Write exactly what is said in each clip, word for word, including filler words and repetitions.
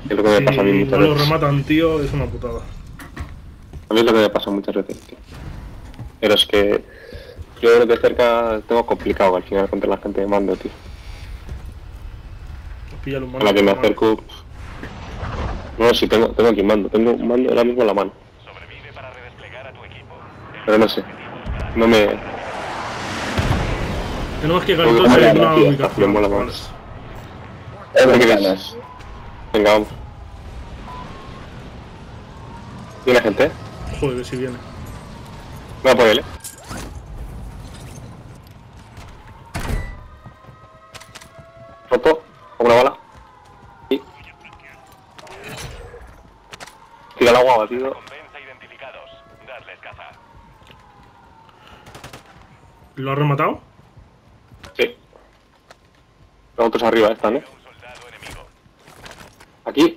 Es lo que me Si pasa a mí no muchas lo veces. rematan, tío, es una putada. A mí es lo que me pasa muchas veces, tío. Pero es que yo de cerca tengo complicado al final contra la gente de mando, tío. Píllalo un A mando la que por me la mano. acerco... No, sí, tengo, tengo aquí un mando. Tengo un mando ahora mismo en la mano. Sobrevive para redesplegar a tu equipo. Pero no sé. No me... Tenemos que Tengo que entonces poner en una aquí, ubicación, estación mola chavales. más. Es ¿Qué verdad, queréis? Venga, vamos. ¿Viene gente? Joder, si viene. Me voy a por él, eh. Roto. Con una bala. Y... Tira el agua, batido. Recompensa identificados. Darles caza. ¿Lo has rematado? Sí. Los otros arriba están, eh. Un soldado enemigo. Aquí.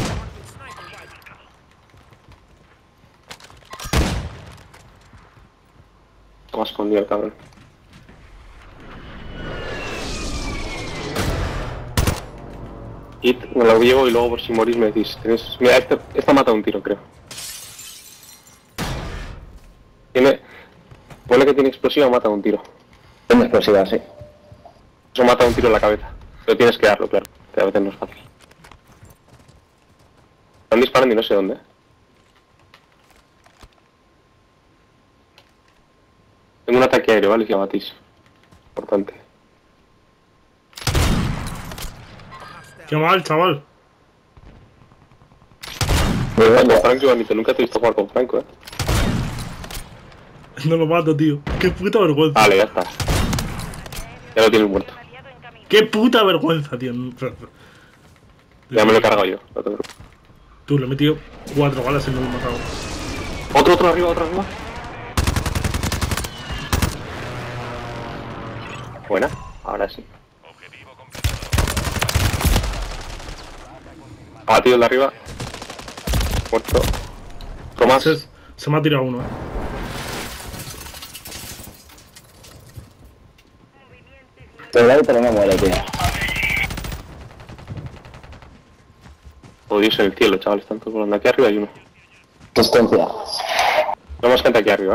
Toma escondido el cabrón. Y me lo llevo y luego por si morís me decís. ¿Tienes? Mira, este, esta mata un tiro, creo. Tiene... Pone que tiene explosiva, mata un tiro. Tiene explosiva, sí. Eso mata un tiro en la cabeza. Pero tienes que darlo, claro. Que a veces no es fácil. Están disparando y no sé dónde. Tengo un ataque aéreo, ¿vale? Si abatís. Importante. Qué mal, chaval. Muy Estás bien, con Franco, Ivánito. Nunca te he visto jugar con Franco, eh. No lo mato, tío. Qué puta vergüenza. Vale, ya está. Ya lo tienes muerto. Qué puta vergüenza, tío. Ya me lo he cargado yo. No te preocupes. Tú, le he metido cuatro balas y no lo he matado. Otro, otro arriba, otro arriba. Buena. Ahora sí. Objetivo completado. Abatido el de arriba. Muerto. Otro más. Se, se me ha tirado uno, eh. Te doy, pero no muere, tío. Oh Dios, en el cielo, chaval. Están todos volando. Aquí arriba hay uno. Resistencia. Tenemos gente aquí arriba.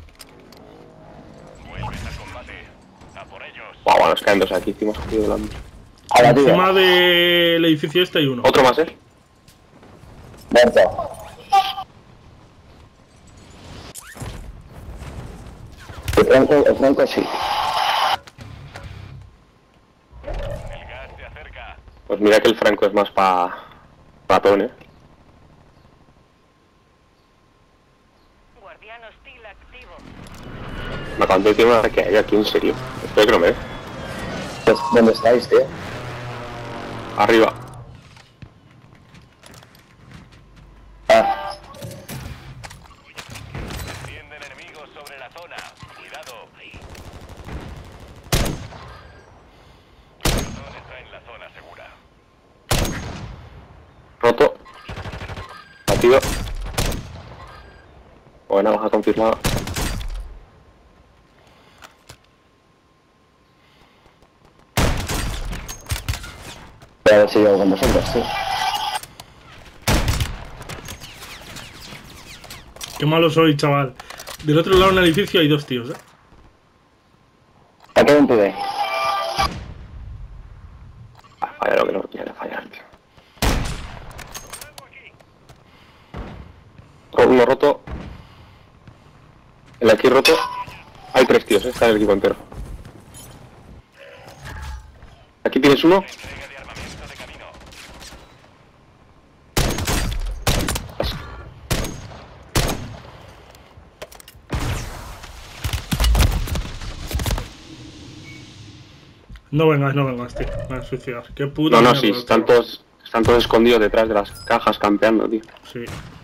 Vuelves al combate. A por ellos. Guau, nos caen dos aquí. Hicimos aquí volando. Abatido. Encima del edificio este hay uno. Otro más, eh. Muerto. El Franco, el Franco sí. El gas se acerca. Pues mira que el Franco es más pa... ratón, eh. Guardián hostil activo. Me acaban de decir un ataque aéreo aquí, en serio. Espero que no me dé. Pues, ¿dónde estáis, tío? Arriba. Ah, Descienden enemigos sobre la zona. Cuidado. Ahí. El ratón está en la zona segura. Roto. Batido. Buena, baja confirmada. voy a ver si llego con vosotros, tío. Qué malo soy, chaval. Del otro lado en el edificio hay dos tíos, eh. Aquí hay un pibe. Ah, falla lo que no quiere fallar, tío. Ro- Uno roto. El aquí roto. Hay tres tíos, eh. Está el equipo entero. Aquí tienes uno. Entrega de armamento de camino. No vengas, no vengas, tío. Me voy a suicidar. Qué puta No, no, mierda, sí. tío. Están todos, están todos escondidos detrás de las cajas campeando, tío. Sí.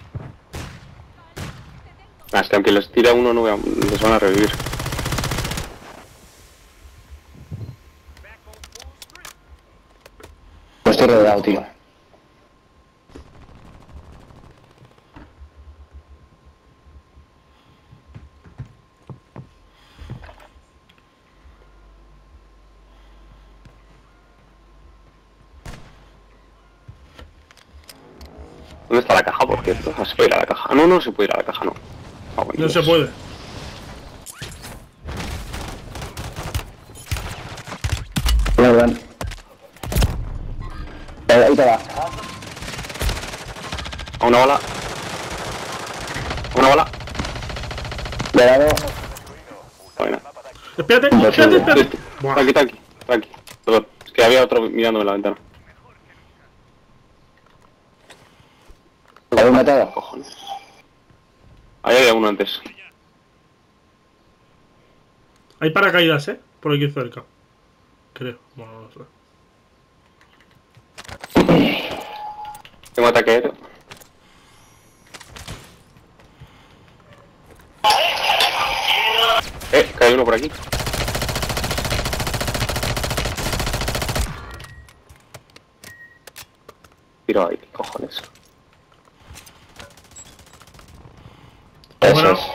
Ah, es que aunque les tire uno, no voy a- les van a revivir. No estoy rodeado, tío. ¿Dónde está la caja, por cierto? Ah, se puede ir a la caja. Ah, no, no se puede ir a la caja, no. Ah, bueno, No se Dios. puede. Una gran. Eh, Ahí te va. A una bala. A una bala. Le he dado. Buena. Espérate, Imposible. espérate, espérate. Buah. Tranqui, tranqui, tranqui. Perdón, es que había otro mirándome en la ventana. ¿Le habéis matado? Cojones. Ahí había uno antes. Hay paracaídas, eh. Por aquí cerca. Creo. Bueno, no sé. Tengo ataque aéreo. Eh, cae uno por aquí. Tiro ahí, ¿qué cojones? Eso Bueno. es.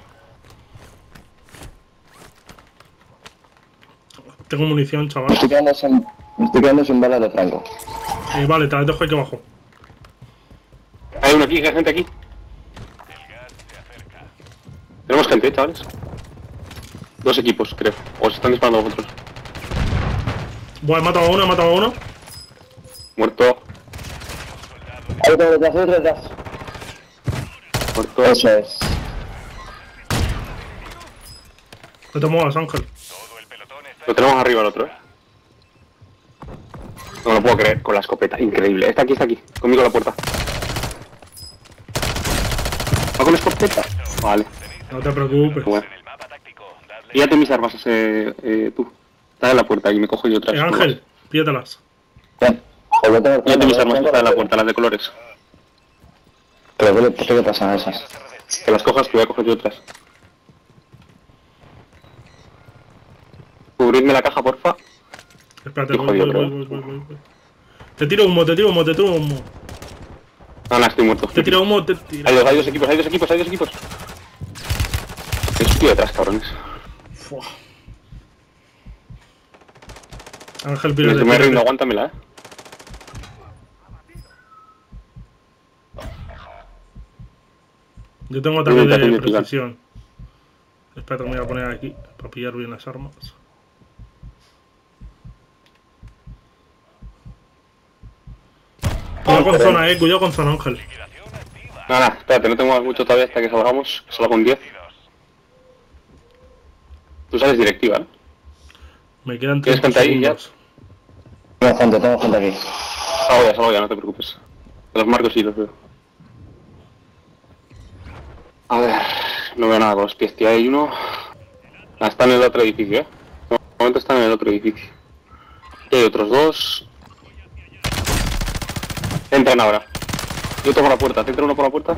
Tengo munición, Me chaval. estoy quedando sin, me estoy quedando sin balas de Franco. Eh, vale, te las dejo aquí abajo. Hay uno aquí, hay gente aquí. El gas se acerca. Tenemos gente, ¿eh, chavales? Dos equipos, creo. O se están disparando vosotros. Buah, he matado a uno, he matado a uno. Muerto, Ahí tengo detrás, ahí detrás. muerto. Eso es. No te muevas, Ángel. Todo el pelotón está Lo tenemos arriba el otro, ¿eh? No lo puedo creer, con la escopeta. Increíble. Está aquí, está aquí. Conmigo a la puerta. ¿Va con escopeta? Vale. No te preocupes. Bueno. en el mapa táctico. Dadle Píllate mis armas, ese, eh, tú. Está en la puerta y me cojo yo otras. Eh, Ángel, pídatelas. Bien. Joder, tengo el Píllate mis armas, Franco, está en la puerta, las de colores. Pero ¿qué le, qué le pasan a esas? Que las cojas, que voy a coger yo otras. Cubridme la caja, porfa. Espérate, Hijo voy, de voy, otro. voy, voy, voy, voy. Te tiro humo, te tiro humo, te tiro humo. No, no, estoy muerto. Te tiro humo, te tiro. Hay dos, hay dos equipos, hay dos equipos, hay dos equipos. Estoy detrás, cabrones. Fua. Ángel, Me, pídate. me rindo, pídate. aguántamela, eh. Yo tengo ataque Atenta, de atenta, precisión. Espérate, me voy a poner aquí para pillar bien las armas. Cuidado con zona, eh. Cuidado con zona, Ángel. liquidación activa. No, no, espérate, no tengo mucho todavía hasta que salgamos. Que salga con diez. Tú sales directiva, ¿eh? Me quedan ¿Tienes treinta gente ahí ya? segundos. Tengo gente, tengo gente aquí. Salgo ya, salgo ya, no te preocupes. Los marcos sí los veo. A ver, no veo nada con los pies, tío. Hay uno. Ah, está en el otro edificio, ¿eh? De momento están en el otro edificio. Y hay otros dos. Entran ahora. Yo tomo la puerta. ¿Te entra uno por la puerta?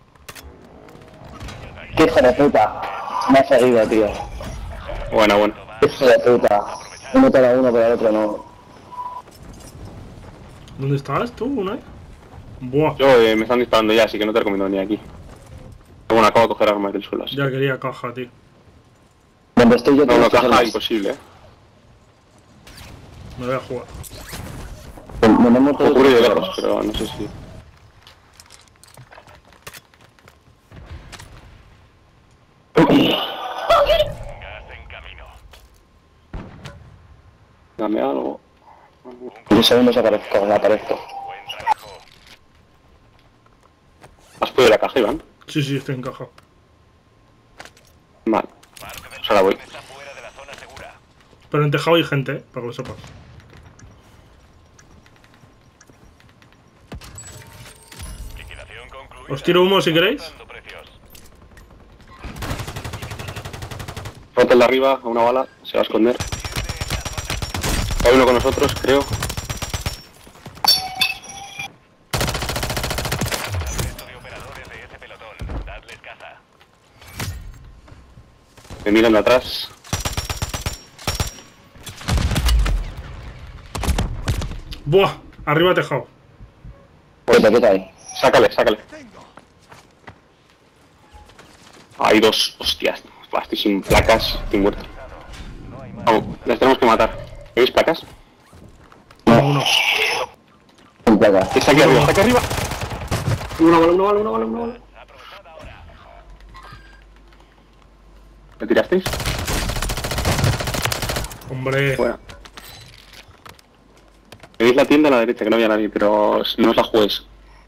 ¡Qué hijo de puta! Me ha seguido, tío. Bueno, bueno. ¡Qué hijo de puta! Uno para uno, pero el otro no. ¿Dónde estabas tú, Unai? Buah, Yo eh, me están disparando ya, así que no te recomiendo venir aquí. Bueno, acabo de coger armas del suelo, así. ya quería caja, tío. Donde estoy yo No, tengo no, estas caja armas. imposible, ¿eh? Me voy a jugar. Me me he muerto Ocurre de de lejos, pero no sé si... Gas en camino. Dame algo. En diez segundos aparezco, aparezco. Buen trabajo. ¿Has podido la caja, Iván? Sí, sí, estoy en caja. Vale. Parte del Pues ahora voy. pelotón está fuera de la zona segura. Pero en tejado hay gente, eh, para que lo sepas. Liquidación concluida. Os tiro humo si queréis. Dando precios. Roto el de arriba, a una bala, se va a esconder. Hay uno con nosotros, creo. Resto de operadores de ese pelotón. Dadles caza. Me miran de atrás. Buah, arriba tejado. Quita, quita ahí. Sácale, sácale. Hay dos, hostias. Buah, estoy sin placas, estoy muerto. Vamos, las tenemos que matar. ¿Veis placas? No, uno. Sin placa. Está aquí arriba, está aquí arriba. Una bala, una bala, una bala, una bala. Aprovechad ahora. ¿Me tirasteis? Hombre. Bueno. Tenéis la tienda a la derecha, que no había nadie, pero no os la juguéis.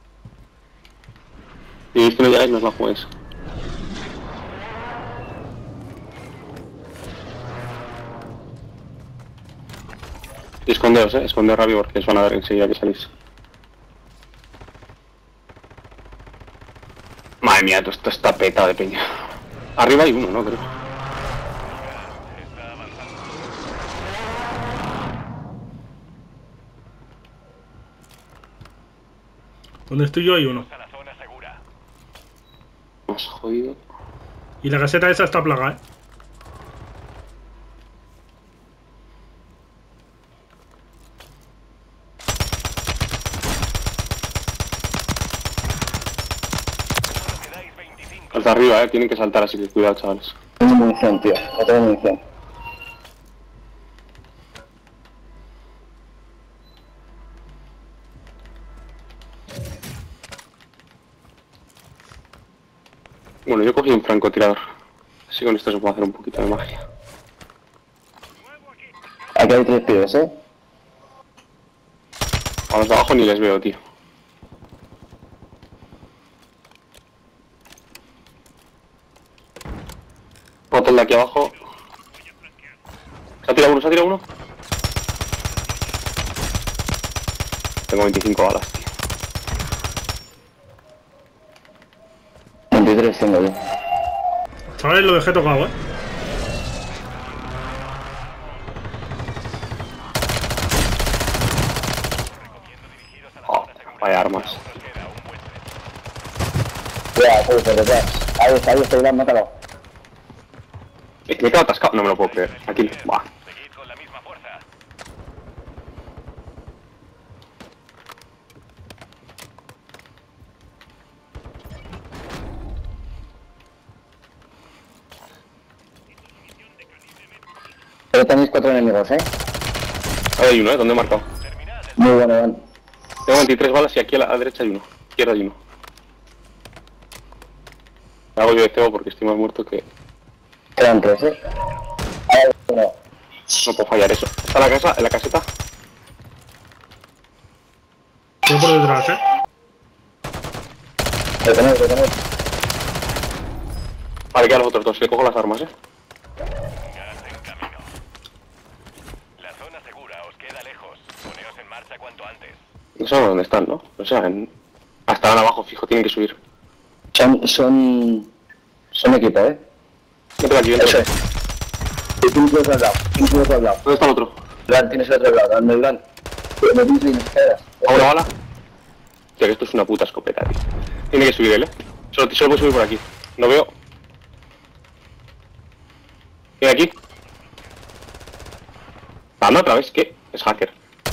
Si veis que no llegáis, no os la juguéis. Y escondeos, eh, escondeos rápido porque os van a ver enseguida que salís. Madre mía, esto está petado de peña. Arriba hay uno, ¿no? Creo. Está avanzando. Donde estoy yo hay uno. A la zona segura. Nos ha jodido. Y la caseta esa está plagada, eh. Quedáis veinticinco. Hasta arriba, eh, tienen que saltar, así que cuidado, chavales. No tengo munición, tío. No tengo munición. Bueno, yo cogí un francotirador. Así con esto se puede hacer un poquito de magia. Aquí hay tres pibes, ¿eh? A los de abajo ni les veo, tío. Otro el de aquí abajo. ¿Se ha tirado uno? ¿Se ha tirado uno? Tengo veinticinco balas, tío. veintitrés tengo yo. Chavales, lo dejé tocado, eh. Oh, vaya armas. Nos queda un buen tren. Ya, tú, por detrás. Ahí está, ahí está, Iván, mátalo. Eh, me he quedado atascado. No me lo puedo creer. Aquí. Buah. Seguid con la misma fuerza. Pero tenéis cuatro enemigos, ¿eh? Ahí hay uno, ¿eh? ¿Dónde he marcado? Terminad. Muy bueno, Iván. Tengo veintitrés balas y aquí a la, a la derecha hay uno. Izquierda hay uno. Me hago yo de cebo porque estoy más muerto que... Quedan tres, ¿eh? Ahí hay uno. No puedo fallar eso. ¿Está la casa? ¿En la caseta? Estoy por detrás, eh. Lo tenéis, lo tenéis. Vale, quedan los otros dos. Le cojo las armas, ¿eh? Gas en camino. La zona segura os queda lejos. Poneos en marcha cuanto antes. No sé dónde están, ¿no? O sea, en... Ah, estarán abajo, fijo. Tienen que subir. Son, son... Son equipo, ¿eh? Vente aquí, vente Eso aquí. es. Y tienes el otro lado, tienes el otro lado. ¿Dónde está el otro? Iván, tienes el otro lado, dame Iván. Me tienes las escaleras. ¿A una bala? Tío, que esto es una puta escopeta, tío. Tiene que subir él, ¿eh? Solo, solo puede subir por aquí. No veo. ¿Viene aquí? Ah, no, otra vez. ¿Qué? Es hacker.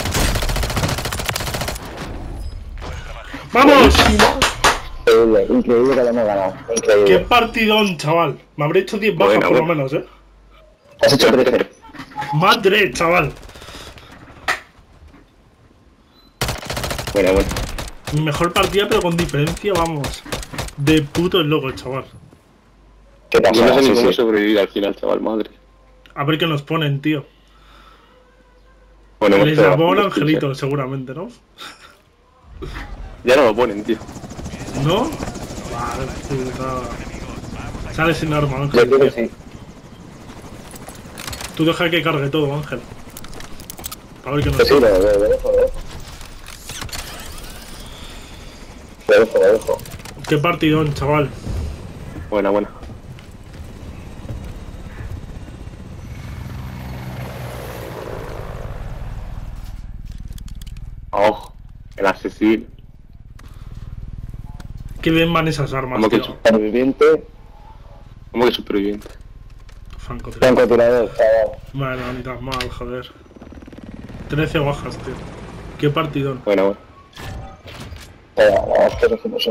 ¡Vamos! Increíble, increíble que lo hemos ganado. Increíble. ¡Qué partidón, chaval! Me habré hecho diez bajas Buena, por lo buena. menos, eh. Has hecho trece. Madre, chaval. Bueno, bueno. Mi mejor partida, pero con diferencia, vamos. De putos locos, chaval. ¿Qué Yo pasa? no sé ni Sí, cómo sí. sobrevivir al final, chaval, madre. A ver qué nos ponen, tío. Bueno, hemos Les pegado llamó un bastantes kills, angelito, seguramente, ¿no? eh. Ya no lo ponen, tío. ¿No? Vale, puta. Sale sin arma, Yo Ángel. creo que tío. sí. Tú deja que cargue todo, Ángel. A ver qué nos Que sí, pone. lo, lo, lo dejo, lo dejo. Lo dejo, lo dejo. Qué partidón, chaval. Buena, buena. Ojo, el asesino. Qué bien van esas armas, ¿Cómo que tío. eso? Superviviente, ¿Cómo que superviviente? Francotirador. francotirador, chaval. Bueno, ni tan mal, joder. trece bajas, tío. Qué partidón. Bueno, bueno. Venga, vamos, que nos